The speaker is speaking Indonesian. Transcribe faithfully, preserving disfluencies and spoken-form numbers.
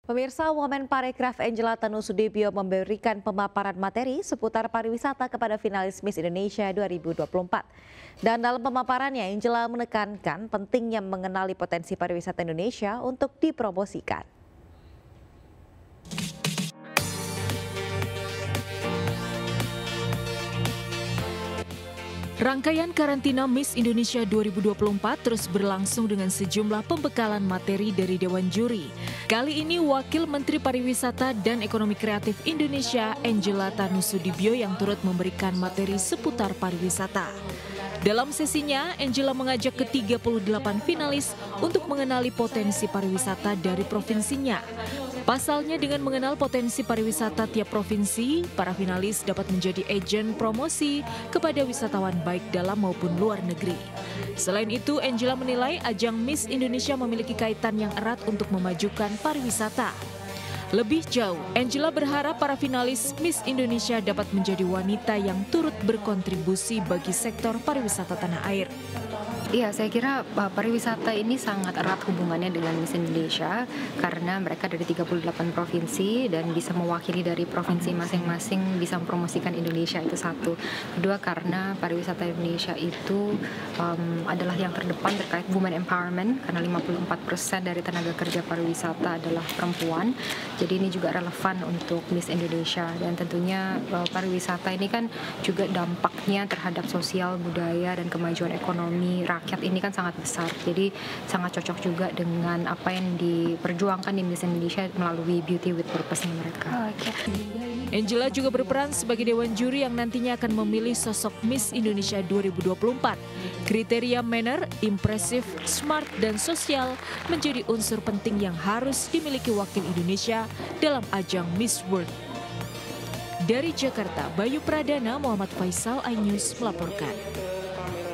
Pemirsa, Women Parekraf Angela Tanusudibio memberikan pemaparan materi seputar pariwisata kepada finalis Miss Indonesia dua ribu dua puluh empat. Dan dalam pemaparannya, Angela menekankan pentingnya mengenali potensi pariwisata Indonesia untuk dipromosikan. Rangkaian karantina Miss Indonesia dua ribu dua puluh empat terus berlangsung dengan sejumlah pembekalan materi dari Dewan Juri. Kali ini Wakil Menteri Pariwisata dan Ekonomi Kreatif Indonesia Angela Tanusudibio yang turut memberikan materi seputar pariwisata. Dalam sesinya, Angela mengajak ke tiga puluh delapan finalis untuk mengenali potensi pariwisata dari provinsinya. Pasalnya, dengan mengenal potensi pariwisata tiap provinsi, para finalis dapat menjadi agen promosi kepada wisatawan baik dalam maupun luar negeri. Selain itu, Angela menilai ajang Miss Indonesia memiliki kaitan yang erat untuk memajukan pariwisata. Lebih jauh, Angela berharap para finalis Miss Indonesia dapat menjadi wanita yang turut berkontribusi bagi sektor pariwisata tanah air. Iya, saya kira uh, pariwisata ini sangat erat hubungannya dengan Miss Indonesia karena mereka dari tiga puluh delapan provinsi dan bisa mewakili dari provinsi masing-masing bisa mempromosikan Indonesia, itu satu. Kedua, karena pariwisata Indonesia itu um, adalah yang terdepan terkait women empowerment karena lima puluh empat persen dari tenaga kerja pariwisata adalah perempuan. Jadi ini juga relevan untuk Miss Indonesia dan tentunya uh, pariwisata ini kan juga dampaknya terhadap sosial, budaya dan kemajuan ekonomi rakyat ini kan sangat besar, jadi sangat cocok juga dengan apa yang diperjuangkan di Miss Indonesia melalui Beauty with Purpose-nya mereka. Angela juga berperan sebagai Dewan Juri yang nantinya akan memilih sosok Miss Indonesia dua ribu dua puluh empat. Kriteria manner, impresif, smart, dan sosial menjadi unsur penting yang harus dimiliki wakil Indonesia dalam ajang Miss World. Dari Jakarta, Bayu Pradana, Muhammad Faisal, iNews melaporkan.